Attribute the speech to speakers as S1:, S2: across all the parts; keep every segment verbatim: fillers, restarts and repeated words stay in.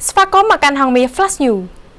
S1: ស្វាគមន៍មកកាន់ហងមា Flash News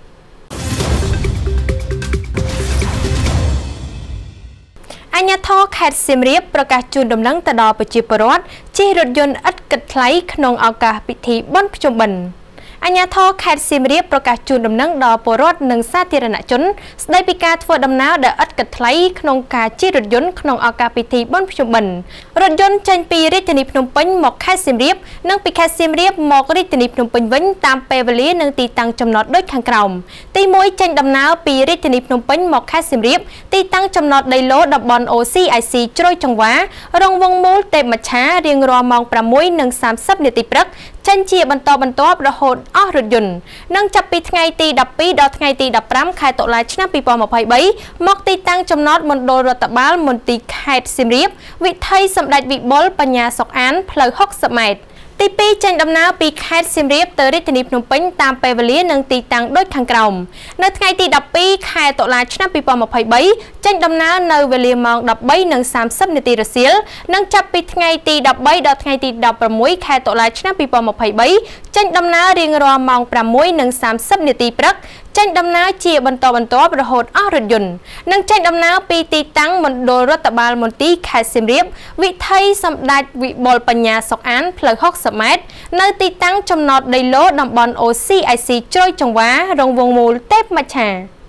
S1: អញ្ញាធរខេត្តសៀមរាបប្រកាសជូនដំណឹងទៅដល់ប្រជាពលរដ្ឋជិះរថយន្តឥតគិតថ្លៃក្នុងឱកាសពិធីបុណ្យភ្ជុំបិណ្ឌអញ្ញាធរខេត្តសៀមរាបប្រកាសជូនដំណឹងដល់ពលរដ្ឋនិងសាធារណជនស្ដីពីការធ្វើដំណើរដែលឥតគិតថ្លៃក្នុងការជិះរថយន្តក្នុងឱកាសពិធីបុណ្យភ្ជុំបិណ្ឌរថយន្តចេញពីរាជធានីភ្នំពេញមកខេត្តសៀមរាបនិងពីខេត្តសៀមរាបមករាជធានីភ្នំពេញវិញតាមពេលវេលានិងទីតាំងចំណតដូចខាងក្រោមទីមួយចេញដំណើរពីរាជធានីភ្នំពេញមកខេត្តសៀមរាបទីតាំងចំណតដីឡូតំបន់ អូ ស៊ី អាយ ស៊ី ជ្រោយចង្វារងវងមូលទេពមច្ឆារៀងរាល់ម៉ោង ប្រាំមួយ និងសាមសិប នាទីព្រឹកចេញជាបន្តបន្ទាប់រហូតអស់រថយន្តនិងចាប់ពីថ្ងៃទីដប់ពីរដល់ថ្ងៃទីដប់ប្រាំខែតុលាឆ្នាំពីរពាន់ម្ភៃបីមកទីតាំងចំណតមណ្ឌលរដ្ឋបាលមន្ទីរខេត្តសៀមរាបវិថីសម្ដេចវិបុលបញ្ញាសុកអានផ្លូវហុកសិបម៉ែត្រទីពីរចេញដំណើរពីខេត្តសៀមរាបទៅរាជធានីភ្នំពេញតាមពេលវេលានិងទីតាំងដូចខាងក្រោមនៅថ្ងៃទីដប់ពីរខែតុលាឆ្នាំពីរពាន់ម្ភៃបីចេញដំណើរនៅវេលាម៉ោងដប់បី និងសាមសិប នាទីរសៀលនិងចាប់ពីថ្ងៃទីដប់បីដល់ថ្ងៃទីដប់ប្រាំមួយខែតុលាឆ្នាំពីរពាន់ម្ភៃបីចេញដំណើររៀងរាល់ម៉ោង ប្រាំមួយ និងសាមសិប នាទីព្រឹកចេញដំណើរជាបន្តបន្ទាប់រហូតអស់រថយន្តនិងចេញដំណើរពីទីតាំងមណ្ឌលរដ្ឋបាលមន្ទីរខេត្តសៀមរាបវិថីសម្ដេចវិបុលបញ្ញាសុកអានផ្លូវហុកសិបម៉ែត្រនៅទីតាំងចំណតដីឡូតំបន់ អូ ស៊ី អាយ ស៊ី ជ្រោយចង្វារងវងមូលទេពមច្ឆា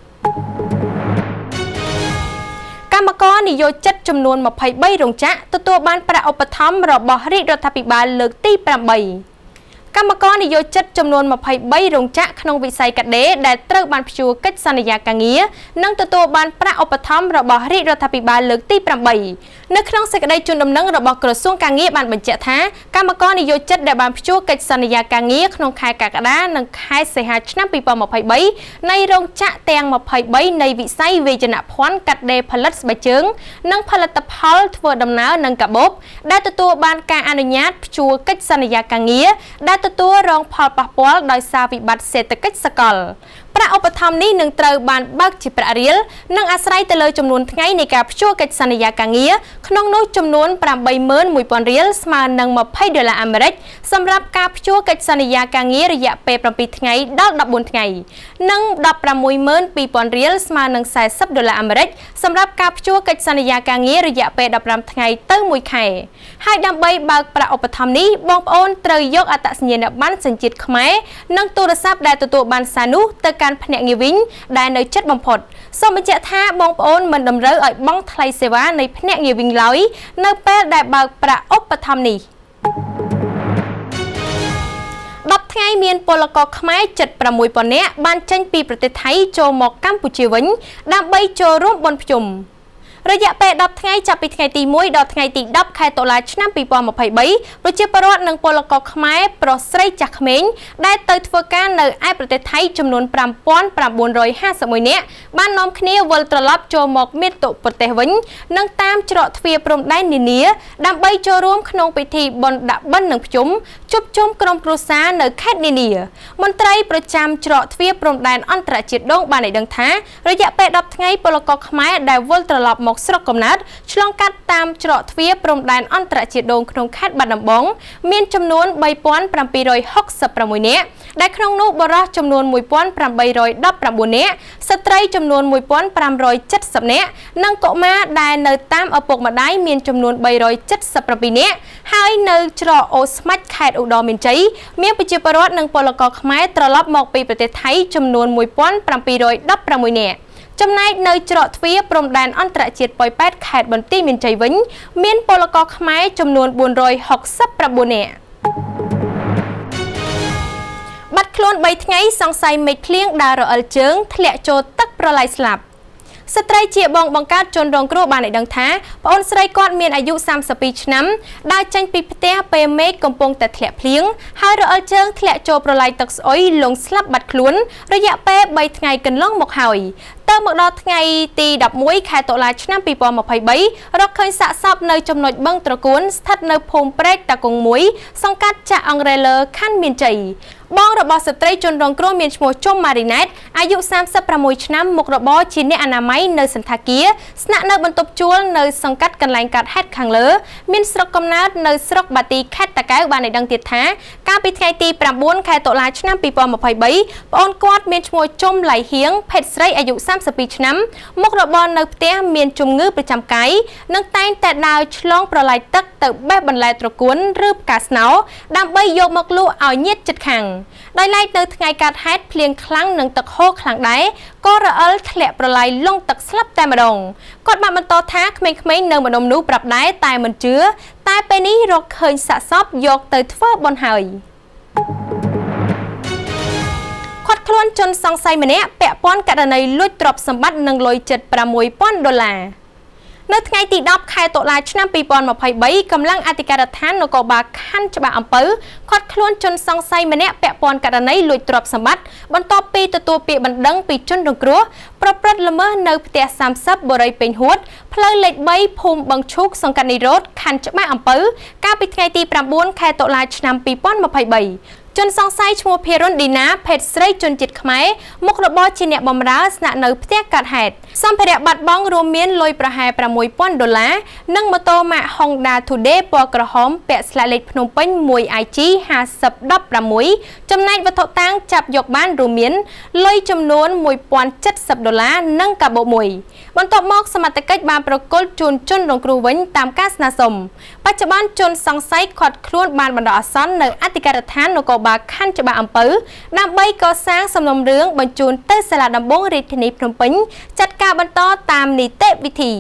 S1: កម្មករនិយោជិតចំនួនម្ភៃបីរោងចក្រទទួលបានប្រាក់ឧបត្ថម្ភរបស់រាជរដ្ឋាភិបាលលើកទីប្រាំបីកម្មករនិយោជិតចំនួនម្ភៃបីរោងចក្រក្នុងវិស័យកាដេដែលត្រូវបានព្យួរកិច្ចសន្យាការងារនិងទទួលបានប្រាក់ឧបត្ថម្ភរបស់រាជរដ្ឋាភិបាលលើកទីប្រាំបីនៅក្នុងសេចក្តីជូនដំណឹងរបស់ក្រសួងការងារបានបញ្ជាក់ថាកម្មករនិយោជិតដែលបានព្យួរកិច្ចសន្យាការងារក្នុងខែកក្កដានិងខែសីហាឆ្នាំពីរពាន់ម្ភៃបីនៃរោងចក្រទាំងម្ភៃបីនៃវិស័យវេយ្យានភ័ណ្ឌកាដេផលិតស្បែកជើងនិងផលិតផលធ្វើដំណើរនិងកាបូបដែលទទួលបានការអនុញ្ញាតព្យួរកិច្ចសន្យាការងារដែលទទួលរងផលប៉ះពាល់ដោយសារវិបត្តិសេដ្ឋកិច្ចសកលប្រាក់ឧបត្ថម្ភនេះនឹងត្រូវបានបើកជាប្រាក់រៀលនិងអាស្រ័យទៅលើចំនួនថ្ងៃនៃការព្យួរកិច្ចសន្យាការងារក្នុងនោះចំនួន ប្រាំបីម៉ឺនមួយពាន់រៀលស្មើនឹងម្ភៃដុល្លារអាមេរិកសម្រាប់ការព្យួរកិច្ចសន្យាការងាររយៈពេលប្រាំពីរថ្ងៃដល់ដប់បួនថ្ងៃនិងដប់ប្រាំមួយម៉ឺនពីរពាន់រៀលស្មើនឹងសែសិបដុល្លារអាមេរិកសម្រាប់ការព្យួរកិច្ចសន្យាការងាររយៈពេលដប់ប្រាំថ្ងៃទៅមួយខែហើយដើម្បីបើកប្រាក់ឧបត្ថម្ភនេះបងប្អូនត្រូវយកអត្តសញ្ញាណប័ណ្ណសញ្ជាតិខ្មែរនិងទូរស័ព្ទដែលទទួលបានសារនោះទៅកាន់ភ្នាក់ងារវិញដែលនៅជិតបំផុតសូមបញ្ជាក់ថាបងប្អូនមិនតម្រូវឲ្យបង់ថ្លៃសេវានៃភ្នាក់ងារវិញឡើយនៅពេលដែលបើកប្រាក់ឧបត្ថម្ភនេះដប់ថ្ងៃមានពលករខ្មែរជិតប្រាំមួយពាន់នាក់បានចេញពីប្រទេសថៃចូលមកកម្ពុជាវិញដើម្បីចូលរួមបុណ្យភ្ជុំរយៈពេលដប់ថ្ងៃចាប់ពីថ្ងៃទីមួយដល់ថ្ងៃទីដប់ខែតុលាឆ្នាំពីរពាន់ម្ភៃបីប្រជាពលរដ្ឋនិងពលករខ្មែរប្រុសស្រីចាស់ក្មេងដែលទៅធ្វើការនៅឯប្រទេសថៃចំនួន ប្រាំពាន់ប្រាំបួនរយហាសិបមួយនាក់បាននាំគ្នាវិលត្រឡប់ចូលមកមាតុប្រទេសវិញនិងតាមច្រកទ្វារព្រំដែននានាដើម្បីចូលរួមក្នុងពិធីបុណ្យដាក់បិណ្ឌនិងភ្ជុំជួបជុំក្រុមគ្រួសារនៅខេត្តនានាមន្ត្រីប្រចាំច្រកទ្វារព្រំដែនអន្តរជាតិដងបានឲ្យដឹងថារយៈពេលដប់ថ្ងៃពលករខ្មែរដែលវិលត្រឡប់មកស្រុកកំណើតឆ្លងកាត់តាមច្រកទ្វារព្រំដែនអន្តរជាតិដងក្នុងខេត្តបាត់ដំបងមានចំនួន បីពាន់ប្រាំពីររយហុកសិបប្រាំមួយនាក់ដែលក្នុងនោះបុរសចំនួន មួយពាន់ប្រាំបីរយដប់ប្រាំបួននាក់ស្ត្រីចំនួន មួយពាន់ប្រាំរយចិតសិបនាក់និងកុមារដែលនៅតាមឪពុកម្ដាយមានចំនួន បីរយចិតសិបប្រាំពីរនាក់ហើយនៅច្រកអូស្មាច់ខេត្តឧត្តរមានជ័យមានប្រជាពលរដ្ឋនិងពលករខ្មែរត្រឡប់មកពីប្រទេសថៃចំនួន មួយពាន់ប្រាំពីររយដប់ប្រាំមួយនាក់ចំណែកនៅច្រកទ្វារព្រំដែនអន្តរជាតិប៉ោយប៉ែតខេត្តបន្ទាយមានជ័យវិញមានពលករខ្មែរចំនួន បួនរយហុកសិបប្រាំបួននាក់បាត់ខ្លួនបីថ្ងៃសង្ស័យមេឃភ្លៀងដើររអិលជើងធ្លាក់ចូលទឹកប្រឡាយស្លាប់ស្ត្រីជាបងបង្កើតជនរងគ្រោះបានឲ្យដឹងថាប្អូនស្រីគាត់មានអាយុសាមសិបពីរឆ្នាំដើរចេញពីផ្ទះពេលមេឃកំពុងតែធ្លាក់ភ្លៀងហើយរអិលជើងធ្លាក់ចូលប្រឡាយទឹកស្អុយលងស្លាប់បាត់ខ្លួនរយៈពេលបីថ្ងៃកន្លងមកហើយតើមកដល់ថ្ងៃទីដប់មួយខែតុលាឆ្នាំពីរពាន់ម្ភៃបីរកឃើញសាកសពនៅចំណុចបឹងត្រកួនស្ថិតនៅភូមិព្រែកតាគងមួយសង្កាត់ចាក់អង្រែលើខណ្ឌមានជ័យបងរបស់ស្ត្រីជនរងគ្រោះមានឈ្មោះជុំម៉ារីណែតអាយុសាមសិបប្រាំមួយឆ្នាំមុខរបរជាអ្នកអនាម័យនៅសន្តាគារស្នាក់នៅបន្ទប់ជួលនៅសង្កាត់កន្លែងកាត់ហេតុខាងលើមានស្រុកកំណើតនៅស្រុកបាទីខេត្តតាកែវបានឲ្យដឹងទៀតថាកាលពីថ្ងៃទីប្រាំបួនខែតុលាឆ្នាំពីរពាន់ម្ភៃបីប្អូនគាត់មានឈ្មោះជុំឡៃហៀងភេទស្រីអាយុសាមសិបពីរឆ្នាំមុខរបរនៅផ្ទះមានជំងឺប្រចាំកាយនិងតែងតែដើរឆ្លងប្រឡាយទឹកទៅបេះបន្លែត្រកួនឬផ្កាស្នោដើម្បីយកមកលក់ឲ្យញាតិជិតខាងដោយឡែកនៅថ្ងៃកាត់ហេតុភ្លៀងខ្លាំងនិងទឹកហូរខ្លាំងដែរក៏រអិលធ្លាក់ប្រឡាយលង់ទឹកស្លាប់តែម្ដងគាត់បានបន្តថាក្មេងៗនៅម្ដុំនោះប្រាប់ដែរតែមិនជឿតែពេលនេះរកឃើញសាកសពយកទៅធ្វើបុណ្យហើយគាត់ខ្លួនជនសង្ស័យម្នាក់ពាក់ព័ន្ធករណីលួចទ្រព្យសម្បត្តិនិងលុយជិតប្រាំមួយពាន់ដុល្លារនៅថ្ងៃទីដប់ខែតុលាឆ្នាំពីរពាន់ម្ភៃបីកម្លាំងអធិការដ្ឋាននគរបាលខណ្ឌច្បារអំពៅឃាត់ខ្លួនជនសង្ស័យម្នាក់ពាក់ព័ន្ធករណីលួចទ្រព្យសម្បត្តិបន្ទាប់ពីទទួលពាក្យបណ្ដឹងពីជនរងគ្រោះប្រព្រឹត្តល្មើសនៅផ្ទះសាមសិបបូរីពេញហួតផ្លូវលេខបីភូមិបឹងឈូកសង្កាត់និរោធខណ្ឌច្បារអំពៅកាលពីថ្ងៃទីប្រាំបួនខែតុលាឆ្នាំពីរពាន់ម្ភៃបីជនសង្ស័យឈ្មោះភារុនឌីណាភេទស្រីជនជាតិខ្មែរមុខរបរជាអ្នកបម្រើស្នាក់នៅផ្ទះកាត់ហេតុសម្ភារៈបាត់បង់រួមមានលុយប្រហែលប្រាំមួយពាន់ដុល្លារនិងម៉ូតូម៉ាក Honda Today ពណ៌ក្រហមពាក់ស្លាកលេខភ្នំពេញ មួយ I G ห้าศูนย์ หนึ่งหกចំណែកវត្ថុតាងចាប់យកបានរួមមានលុយចំនួនមួយពាន់เจ็ดสิบដុល្លារនិងកាបូបមួយបន្ទាប់មកសមត្ថកិច្ចបានប្រគល់ជូនជនរងគ្រោះវិញតាមការស្នើសុំបច្ចុប្បន្នជនសង្ស័យឃាត់ខ្លួនបានបណ្ដោះអាសន្ននៅអធិការដ្ឋាននគរបាលខណ្ឌច្បារអំពៅដើម្បីកសាងសំណុំរឿងបញ្ជូនទៅសាលាដំបងរាជធានីភ្នំពេញចាត់ការបន្តតាមនីតិវិធី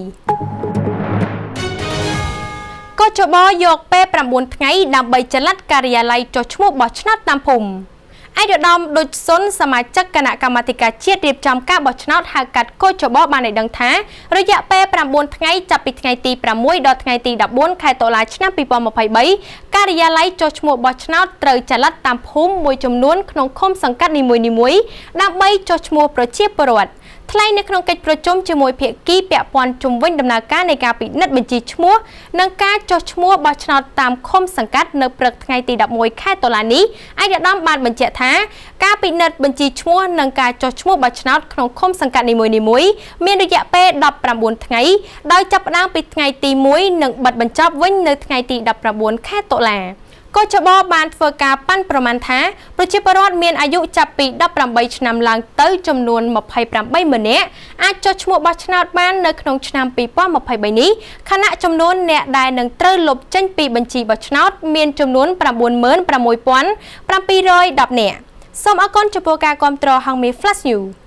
S1: កោះចបយកពេលប្រាំបួនថ្ងៃដើម្បីចល័តការិយាល័យចុះឈ្មោះបោះឆ្នោតតាមភូមិឯកឧត្តមដូចសុនសមាជិកគណៈកម្មាធិការជាតិរៀបចំការបោះឆ្នោតហៅកាត់កោះចបបានឲ្យដឹងថារយៈពេលប្រាំបួនថ្ងៃចាប់ពីថ្ងៃទីប្រាំមួយដល់ថ្ងៃទីដប់បួនខែតុលាឆ្នាំពីរពាន់ម្ភៃបីការិយាល័យចុះឈ្មោះបោះឆ្នោតត្រូវចល័តតាមភូមិមួយចំនួនក្នុងឃុំសង្កាត់នីមួយៗដើម្បីចុះឈ្មោះប្រជាពលរដ្ឋថ្លែងនៅក្នុងកិច្ចប្រជុំជាមួយភាគីពាក់ព័ន្ធជុំវិញដំណើរការនៃការពិនិត្យបញ្ជីឈ្មោះនិងការចុះឈ្មោះបោះឆ្នោតតាមឃុំសង្កាត់នៅព្រឹកថ្ងៃទីដប់មួយខែតុលានេះឯកឧត្តមបានបញ្ជាក់ថាការពិនិត្យបញ្ជីឈ្មោះនិងការចុះឈ្មោះបោះឆ្នោតក្នុងឃុំសង្កាត់នីមួយៗមានរយៈពេលដប់ប្រាំបួនថ្ងៃដោយចាប់ផ្ដើមពីថ្ងៃទីមួយនិងបិទបញ្ចប់វិញនៅថ្ងៃទីដប់ប្រាំបួនខែតុលាកោះចបបានធ្វើការប៉ាន់ប្រមាណថាប្រជាពលរដ្ឋមានអាយុចាប់ពីដប់ប្រាំបីឆ្នាំឡើងទៅចំនួនម្ភៃប្រាំបីម៉ឺននាក់អាចចុះឈ្មោះបោះឆ្នោតបាននៅក្នុងឆ្នាំពីរពាន់ម្ភៃបីនេះខណៈចំនួនអ្នកដែលនឹងត្រូវលុបចេញពីបញ្ជីបោះឆ្នោតមានចំនួនប្រាំបួនម៉ឺនប្រាំមួយពាន់ប្រាំពីររយដប់នាក់សូមអរគុណចំពោះការគាំទ្រហងមី Flash News